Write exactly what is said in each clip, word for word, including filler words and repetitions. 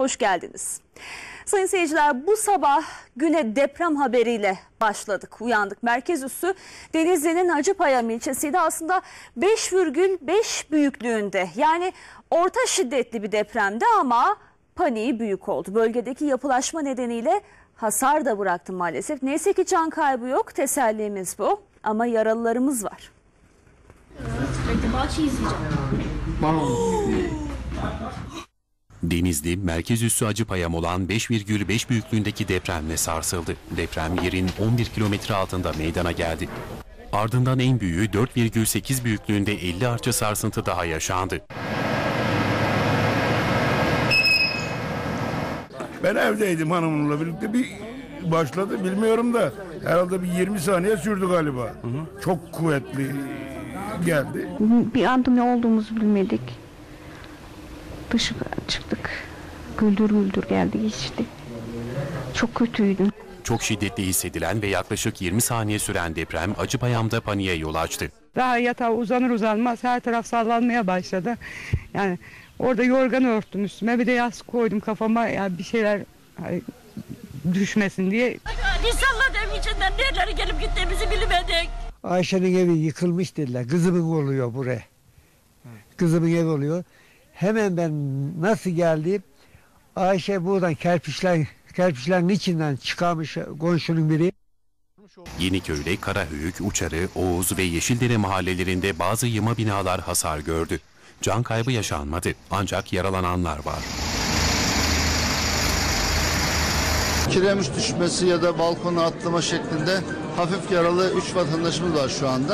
hoş geldiniz. Sayın seyirciler, bu sabah güne deprem haberiyle başladık, uyandık. Merkez üssü Denizli'nin Hacıpayam ilçesiydi. Aslında beş virgül beş büyüklüğünde, yani orta şiddetli bir depremdi ama paniği büyük oldu. Bölgedeki yapılaşma nedeniyle hasar da bıraktı maalesef. Neyse ki can kaybı yok, tesellimiz bu, ama yaralılarımız var. Denizli, merkez üssü Hacıpayam olan beş virgül beş büyüklüğündeki depremle sarsıldı. Deprem yerin on bir kilometre altında meydana geldi. Ardından en büyüğü dört virgül sekiz büyüklüğünde elli artçı sarsıntı daha yaşandı. Ben evdeydim hanımımla birlikte, bir başladı, bilmiyorum da herhalde bir yirmi saniye sürdü galiba. Hı hı. Çok kuvvetli geldi. Bir anda ne olduğumuzu bilmedik. Dışarı çıktık. Güldür güldür geldi geçti. Çok kötüydü. Çok şiddetli hissedilen ve yaklaşık yirmi saniye süren deprem Hacıpayam'da paniğe yol açtı. Daha yatağa uzanır uzanmaz her taraf sallanmaya başladı. Yani orada yorganı örttüm üstüme, bir de yastık koydum kafama, yani bir şeyler düşmesin diye. İnsanlar evin içinden nerelere gelip gittiğimizi bilmedik. Ayşe'nin evi yıkılmış dediler. Kızımın oluyor buraya. Kızımın evi oluyor. Hemen ben nasıl geldim? Ayşe buradan kerpiçler, kerpiçlerin içinden çıkarmış komşunun biri. Yeniköy'de Karahöyük, Uçarı, Oğuz ve Yeşildere mahallelerinde bazı yığma binalar hasar gördü. Can kaybı yaşanmadı, ancak yaralananlar var. Kiremiş düşmesi ya da balkona atlama şeklinde hafif yaralı üç vatandaşımız var şu anda.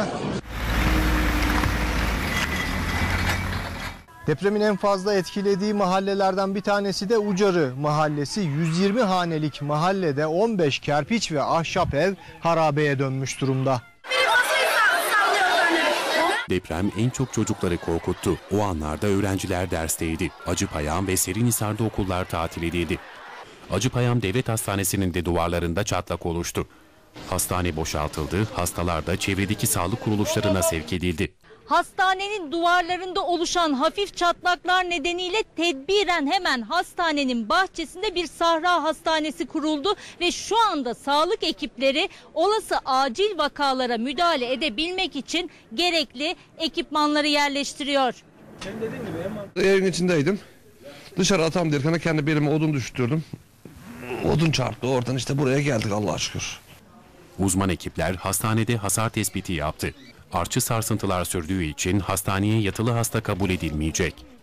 Depremin en fazla etkilediği mahallelerden bir tanesi de Ucarı mahallesi. yüz yirmi hanelik mahallede on beş kerpiç ve ahşap ev harabeye dönmüş durumda. Deprem en çok çocukları korkuttu. O anlarda öğrenciler dersteydi. Hacıpayam ve Serinhisar'da okullar tatil edildi. Hacıpayam Devlet Hastanesi'nin de duvarlarında çatlak oluştu. Hastane boşaltıldı, hastalar da çevredeki sağlık kuruluşlarına sevk edildi. Hastanenin duvarlarında oluşan hafif çatlaklar nedeniyle tedbiren hemen hastanenin bahçesinde bir sahra hastanesi kuruldu ve şu anda sağlık ekipleri olası acil vakalara müdahale edebilmek için gerekli ekipmanları yerleştiriyor. Evin içindeydim. Dışarı atam derken kendi belime odun düştürdüm. Odun çarptı, oradan işte buraya geldik Allah'a şükür. Uzman ekipler hastanede hasar tespiti yaptı. Artçı sarsıntılar sürdüğü için hastaneye yatılı hasta kabul edilmeyecek.